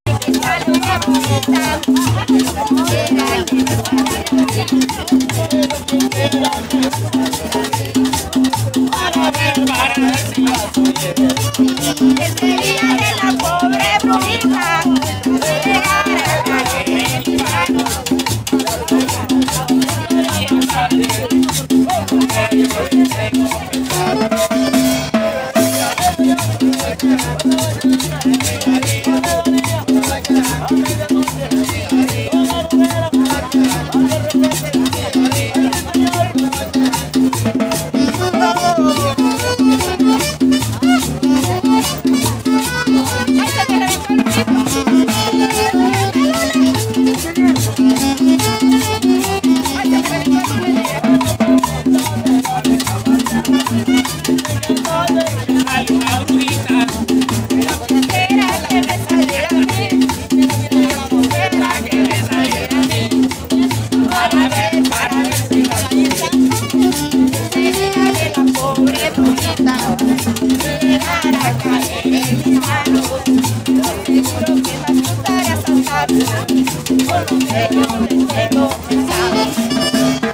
Ese día de la pobre brujita, seguro que va a estar a saltar, con lo que yo les tengo pensado.